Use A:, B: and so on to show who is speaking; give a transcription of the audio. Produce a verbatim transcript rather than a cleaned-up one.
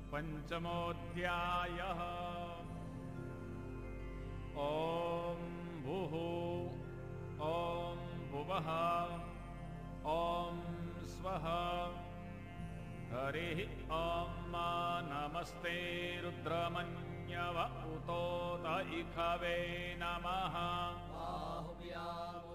A: पंचमोऽध्यायः। ॐ भुः ॐ भुवः ॐ स्वः। हरिः ॐ नमस्ते रुद्रमन्यव उतोत इखवे नमः।
B: बाहुव्याम